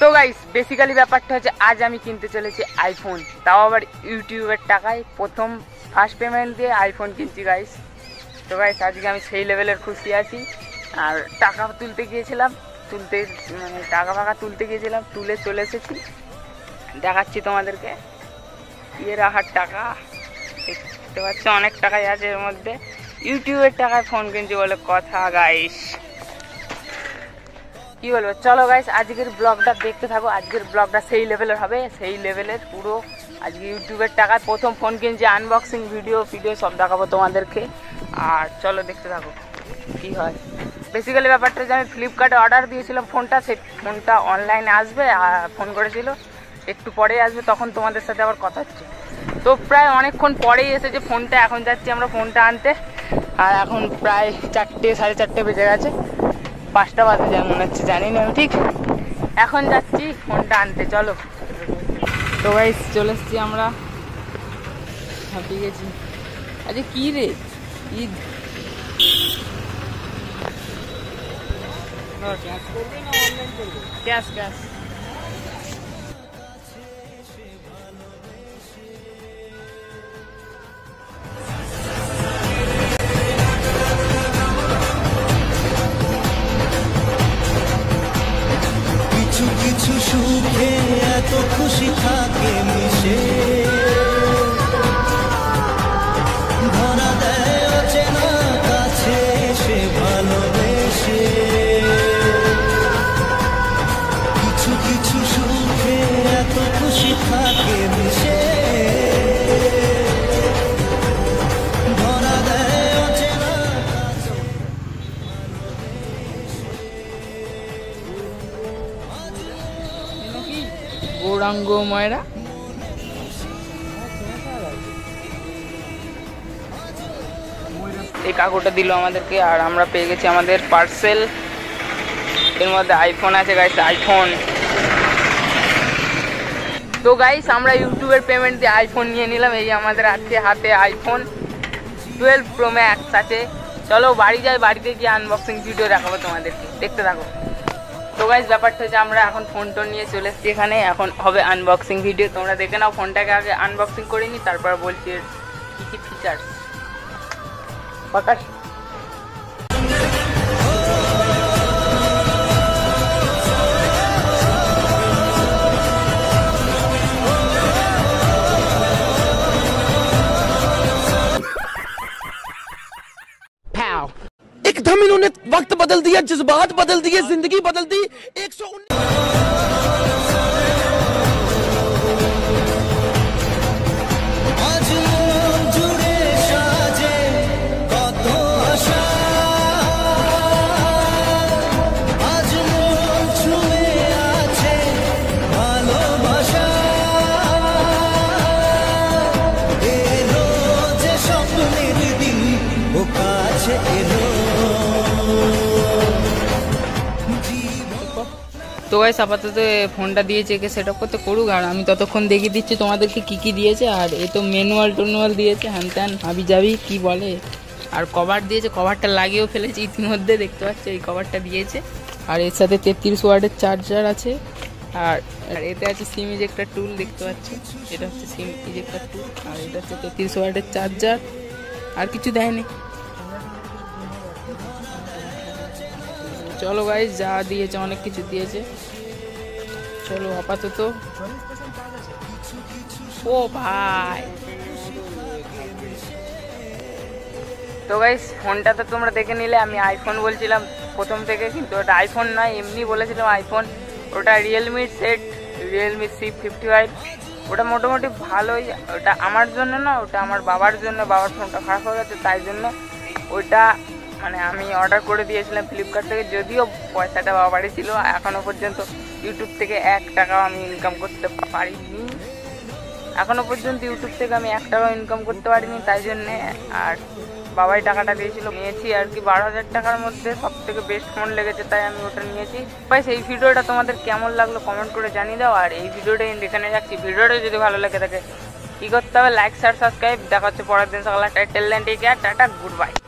তো guys basically ব্যাপারটা হচ্ছে আজ আমি কিনতে চলেছি আইফোন, তাও আবার ইউটিউবের টাকায় প্রথম ফার্স্ট পেমেন্ট দিয়ে আইফোন কিনছি গাইস। তো গাইস আজকে আমি সেই লেভেলের খুশি আছি। আর টাকা তুলতে গিয়েছিলাম, টাকা ফাঁকা তুলতে গিয়েছিলাম, তুলে চলে এসেছি, দেখাচ্ছি তোমাদেরকে। ইয়ে রাখার টাকা দেখতে পাচ্ছ, অনেক টাকাই আছে এর মধ্যে। ইউটিউবের টাকায় ফোন কিনছি বলে কথা গাইস, কি বলবো। চলো গাইস আজকের ব্লগটা দেখতে থাকো। আজকের ব্লগটা সেই লেভেলের হবে, সেই লেভেলের পুরো। আজকে ইউটিউবের টাকায় প্রথম ফোন কিনছি, আনবক্সিং ভিডিও সব দেখাবো তোমাদেরকে। আর চলো দেখতে থাকো কি হয়। বেসিক্যালি ব্যাপারটা যে আমি ফ্লিপকার্টে অর্ডার দিয়েছিলাম ফোনটা, সেই ফোনটা অনলাইনে আসবে, ফোন করেছিল একটু পরেই আসবে, তখন তোমাদের সাথে আবার কথা হচ্ছে। তো প্রায় অনেকক্ষণ পরেই এসেছে ফোনটা। এখন যাচ্ছি আমরা ফোনটা আনতে। আর এখন প্রায় 4টে সাড়ে 4টে বেজে গেছে, 5টা বাজে যায় মনে হচ্ছে, জানি না আমি ঠিক। এখন যাচ্ছি ফোনটা আনতে, চলো। তো গাইস চলে এসছি আমরা, হাঁপিয়ে গেছি। আচ্ছা কি রে, ঈদ ক্যাশ ক্যাশ। কিছু কিছু সুখে এত খুশি থাকে মিশে, ধরা দেয় অচেনা কাছে সে ভালোবেসে। কিছু কিছু সুখে এত খুশি থাকে মিশে, ধরা দেয় অচেনা কাছে। গৌরাঙ্গ ময়রা এই কাকুটা দিল আমাদেরকে, আর আমরা পেয়ে গেছি আমাদের পার্সেল। এর মধ্যে আইফোন আছে গাইস, আইফোন। তো গাইস আমরা ইউটিউবের পেমেন্ট দিয়ে আইফোন নিয়ে নিলাম। এই আমাদের আছে হাতে আইফোন 12 Pro Max আছে। চলো বাড়ি যাই, বাড়িতে গিয়ে আনবক্সিং ভিডিও দেখাবো তোমাদেরকে, দেখতে থাকো। তো গাইস ব্যাপারটা হচ্ছে আমরা এখন ফোনটা নিয়ে চলে এসেছি এখানে, এখন হবে আনবক্সিং ভিডিও। তোমরা দেখে নাও, ফোনটাকে আগে আনবক্সিং করে নিই, তারপর বলছি এর কী কী ফিচার্স। প্রকাশ एकदम इन्होंने वक्त बदल दिया, जज्बात बदल दिए, जिंदगी बदल दी। 119 তো গাইস আপাতত ফোনটা দিয়েছে, একে সেট আপ করতে করুক, আর আমি ততক্ষণ দেখিয়ে দিচ্ছি তোমাদেরকে কী কী দিয়েছে। আর এ তো ম্যানুয়াল দিয়েছে, হ্যান ত্যান হাবি যাবি কী বলে। আর কভার দিয়েছে, কভারটা লাগিয়েও ফেলেছি ইতিমধ্যে, দেখতে পাচ্ছ এই কভারটা দিয়েছে। আর এর সাথে 33 ওয়াটের চার্জার আছে। আর এতে আছে সিম ইজেক্টার টুল, দেখতে পাচ্ছ, এটা হচ্ছে সিম ইজেক্টার টুল। আর এটা হচ্ছে 33 ওয়াটের চার্জার, আর কিছু দেয়নি। চলো গাইস যা দিয়েছে অনেক কিছু দিয়েছে, চলো আপাতত। ও ভাই, তো গাইস ফোনটা তো তোমরা দেখে নিলে। আমি আইফোন বলছিলাম প্রথম থেকে, কিন্তু ওটা আইফোন নয়, এমনি বলেছিলাম আইফোন। ওটা রিয়েলমির সেট, রিয়েলমি C55। ওটা মোটামুটি ভালোই। ওটা আমার জন্য না, ওটা আমার বাবার জন্য। বাবার ফোনটা খারাপ হয়ে গেছে, তাই জন্য ওইটা মানে আমি অর্ডার করে দিয়েছিলাম ফ্লিপকার্ট থেকে। যদিও পয়সাটা বাবারই ছিল, এখনও পর্যন্ত ইউটিউব থেকে 1 টাকাও আমি ইনকাম করতে পারিনি। এখনও পর্যন্ত ইউটিউব থেকে আমি 1 টাকাও ইনকাম করতে পারিনি, তাই জন্যে। আর বাবাই টাকাটা দিয়েছিল, নিয়েছি আর কি। 12,000 টাকার মধ্যে সব থেকে বেস্ট ফোন লেগেছে, তাই আমি ওটা নিয়েছি। ভাই এই ভিডিওটা তোমাদের কেমন লাগলো কমেন্ট করে জানিয়ে দাও। আর এই ভিডিওটা এখানে যাচ্ছি। ভিডিওটা যদি ভালো লাগে থাকে কী করতে হবে, লাইক শেয়ার সাবস্ক্রাইব। দেখা হচ্ছে পরের দিন সকালে। Till then, take care, tata, good by.